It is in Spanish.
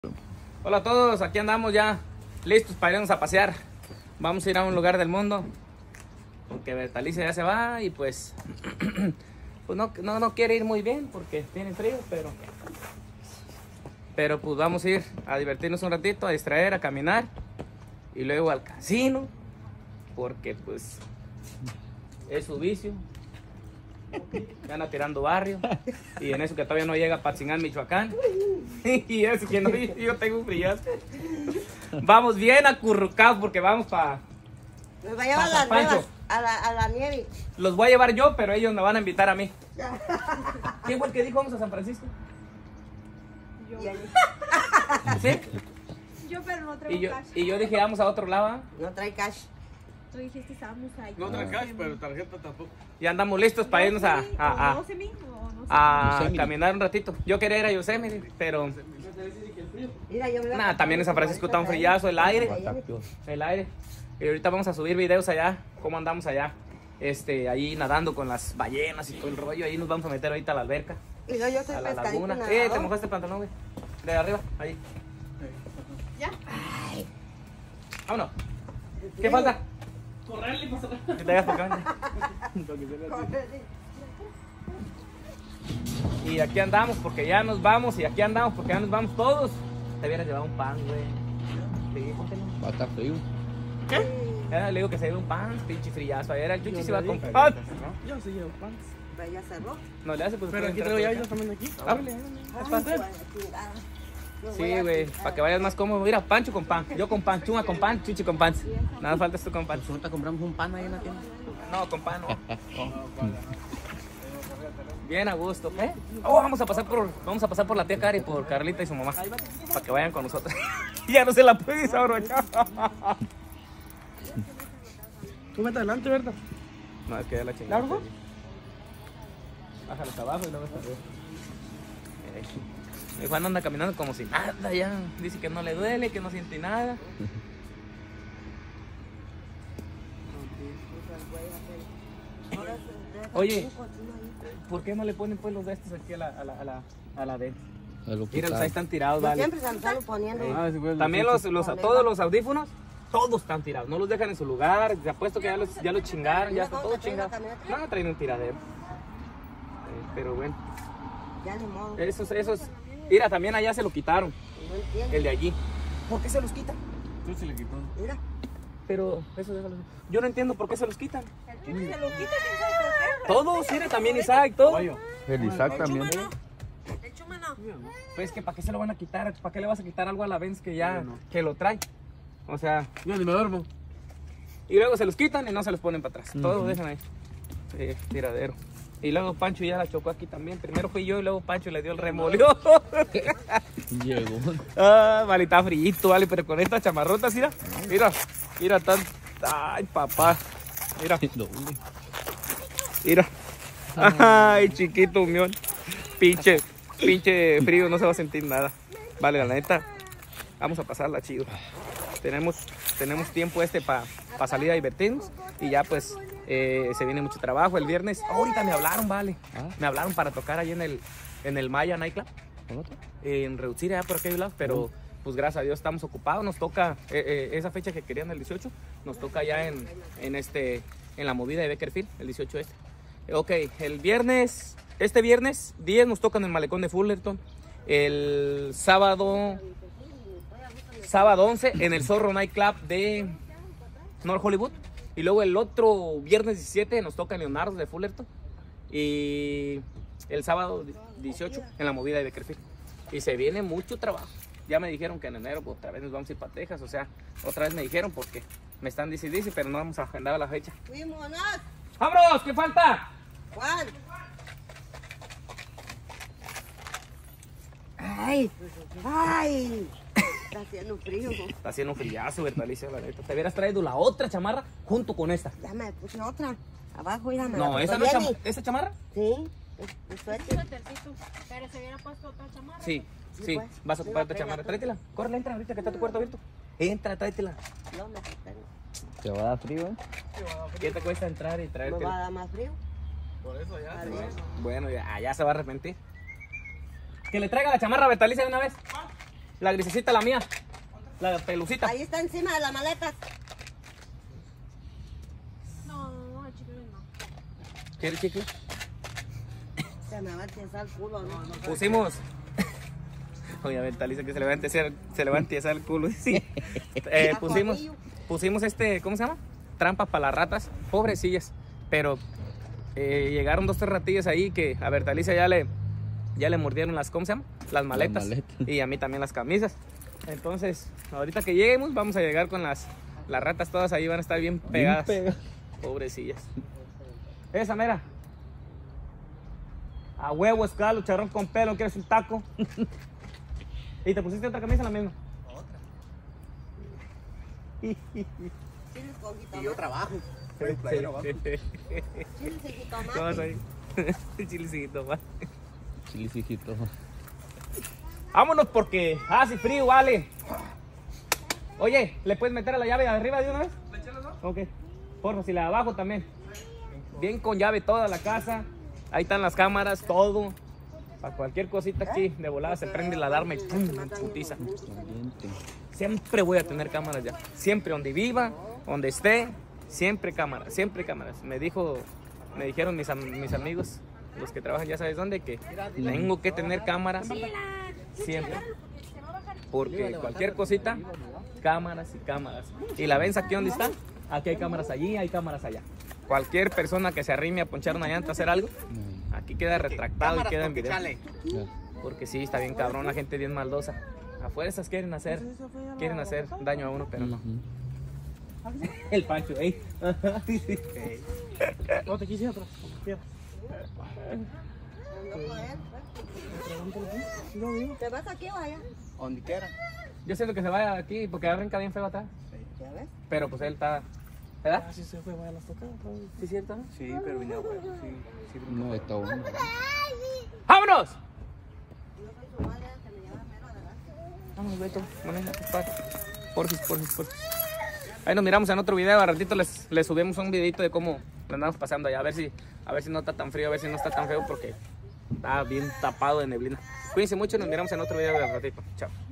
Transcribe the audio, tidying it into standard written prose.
Hola a todos, aquí andamos ya listos para irnos a pasear. Vamos a ir a un lugar del mundo porque Bertalicia ya se va y pues no quiere ir muy bien porque tiene frío, pero pues vamos a ir a divertirnos un ratito, a distraer, a caminar y luego al casino porque pues es su vicio. Ya anda tirando barrio y en eso que todavía no llega a Patzingán, Michoacán. Y eso que no, yo tengo un frío. Vamos bien acurrucados porque vamos para Nos va a llevar las nuevas, a la nieve. Los voy a llevar yo, pero ellos me van a invitar a mí. ¿Quién fue el que dijo vamos a San Francisco? Yo. ¿Sí? Yo, pero no traigo cash. Y yo dije vamos a otro lado. No trae cash. Tú dijiste estábamos ahí. No trae cash, pero tarjeta tampoco. Y andamos listos para irnos a caminar un ratito. Yo quería ir a Yosemite, pero Mira, yo me voy a nada, también en San Francisco está un frillazo, el aire. Y ahorita vamos a subir videos allá, cómo andamos allá. Ahí nadando con las ballenas y todo el rollo. Ahí nos vamos a meter ahorita a la alberca, Y luego yo soy a la pescadito laguna. nadador. Te mojaste el pantalón, güey. De arriba, ahí. ¿Ya? Vámonos. ¿Qué falta? Correrle y pasar. Que te hagas para acá. Y aquí andamos porque ya nos vamos. Y aquí andamos porque ya nos vamos todos. Te hubieras llevado un pan, güey. Sí, póntelo. Va a estar frío. Le digo que se lleve un pan, pinche frillazo. Ayer el Chuchi se iba a comprar. Yo sí llevo pan. Pero ya cerró. No le hace, pues. Pero puede aquí entrar traigo por ya acá. yo también aquí. Ábrele. Ay, pan. pues, chingada. Los voy Sí, a güey, chingar. para que vayas más cómodo. Mira, Pancho con pan, yo con pan, Chunga con pan, Chuchi con pan. Nada falta esto con pan. Ahorita compramos un pan ahí en la tienda. No, con pan, no. Bien a gusto, ¿eh? Oh, vamos a pasar por la tía Cari, por Carlita y su mamá, para que vayan con nosotros. Ya no se la puede desabrochar. Tú vete adelante, ¿verdad? No, es que ya la chingada. ¿Largo? Bájalo hasta abajo y luego hasta arriba. Mi Juan anda caminando como si nada ya. Dice que no le duele, que no siente nada. Oye, ¿por qué no le ponen pues los de estos aquí a la de? Mira, ahí están tirados, Yo vale. siempre se lo están poniendo. También todos los audífonos, todos están tirados. No los dejan en su lugar. Te apuesto que ya los chingaron, ya está todo chingado. No, traen un tiradero. Pero bueno, Ya ni modo. esos. Mira, también allá se lo quitaron, No entiendo. el de allí. ¿Por qué se los quitan? Tú se le quitó. Mira. Pero eso déjalo. Yo no entiendo por qué se los quitan. El Chuchi se lo quita, quién sabe por qué. Todos, mira, también Isaac, todo. El Isaac también. El Chuma no. Pues que para qué se lo van a quitar, para qué le vas a quitar algo a la Benz que ya que lo trae. O sea, Yo ni me duermo. y luego se los quitan y no se los ponen para atrás. Todos dejan ahí. Tiradero. Y luego Pancho ya la chocó aquí también. Primero fui yo y luego Pancho le dio el remolio. Llegó. Ah, vale, está frito, vale, pero con estas chamarrotas, mira tan. Ay, papá. Mira. Ay, chiquito, mión. Pinche frío, no se va a sentir nada. Vale, la neta, vamos a pasarla chido. Tenemos tiempo para salir a divertirnos y ya pues se viene mucho trabajo el viernes. Ahorita me hablaron, vale. Me hablaron para tocar ahí en el Maya Nightclub. En reducir allá por aquel lado, pero pues gracias a Dios estamos ocupados. Nos toca esa fecha que querían el 18, nos toca ya en la movida de Beckerfield, el 18 Ok, este viernes 10 nos toca en el malecón de Fullerton. El sábado 11 en el Zorro Nightclub de North Hollywood. Y luego el otro viernes 17 nos toca en Leonardo de Fullerton. Y el sábado 18 en la movida de Beckerfield. Y se viene mucho trabajo. Ya me dijeron que en enero pues, otra vez nos vamos a ir para Texas. O sea, otra vez me dijeron porque me están diciendo, pero no vamos a agendar la fecha. Fuímonos. ¡Vámonos! ¿Qué falta? Juan. Ay. Ay. Está haciendo frío. Está haciendo un frillazo, Bertalicia, la neta. Te hubieras traído la otra chamarra junto con esta. Ya me puse otra. Abajo, mira. No, ¿esa no es esa chamarra? Sí. Es Un suéter. suétercito. Pero se hubiera puesto otra chamarra. Sí, Sí, sí. pues. Vas a ocupar Sí, esta chamarra. pega, Tráetela. Córrele, entra ahorita que está tu cuarto abierto. Entra, tráetela. No me sostengo. Te va a dar frío, ¿eh? ¿Qué te cuesta entrar y ¿Me va a traértela? dar más frío? Por eso ya. Adiós. Bueno, ya se va a arrepentir. Que le traiga la chamarra a Bertalicia de una vez. La grisecita, la mía. La pelucita. Ahí está encima de las maletas. No, el chicle no. ¿Quieres chicle? Se me va a echar el culo, ¿no? Pusimos. Oye, a ver, Talisa, que se le va a entiesar el culo. Sí. Pusimos ¿cómo se llama? Trampas para las ratas. Pobrecillas. Pero llegaron 2 o 3 ratillas ahí que a ver, Talisa ya le mordieron ¿cómo se llama? Las maletas. Y a mí también las camisas. Entonces, ahorita que lleguemos, vamos a llegar con las ratas todas ahí, van a estar bien pegadas. Pobrecillas. Esa mera. A huevo, escalo, charrón con pelo, ¿quieres un taco? ¿Y te pusiste otra camisa la misma? Chiles con Y yo jitomate. trabajo. Soy playero abajo. Chiles y jitomate. ¿Cómo vas ahí? Chilecito, va. Chilicito. Vámonos porque hace frío, vale. Oye, ¿le puedes meter a la llave de arriba de una vez? Ok. Porfa, si la de abajo también. Bien con llave toda la casa. Ahí están las cámaras, todo. Para cualquier cosita aquí, de volada se prende la alarma y pum, putiza. Caliente. Siempre voy a tener cámaras ya. Siempre, donde viva, donde esté, siempre cámaras, siempre cámaras. Me dijeron mis amigos, los que trabajan ya sabes dónde, que tengo que tener cámaras siempre. Porque cualquier cosita, cámaras y cámaras. Y la ven aquí donde está, aquí hay cámaras allí, hay cámaras allá. Cualquier persona que se arrime a ponchar una llanta, a hacer algo, aquí queda retractado y queda en video. Porque sí, está bien cabrón, la gente bien maldosa. A fuerzas quieren hacer daño a uno, pero no. El Pancho, ey. No te quise atrás. ¿Te vas aquí o allá? Donde quiera. Yo siento que se vaya aquí porque arranca bien feo atrás. ¿Ya ves? Pero pues él está. ¿Verdad? Así se fue, vaya a las tocadas. ¿Sí es cierto? ¿No? Sí, pero vine a huevo. Sí. No, está bueno. ¡Vámonos! Yo soy su madre, que me lleva mero adelante. Vamos, Beto. Maneja, porfis. Ahí nos miramos en otro video. A ratito les subimos un videito de cómo lo andamos pasando allá. A ver si no está tan frío, a ver si no está tan feo porque está bien tapado de neblina. Cuídense mucho, nos miramos en otro video de ratito. Chao.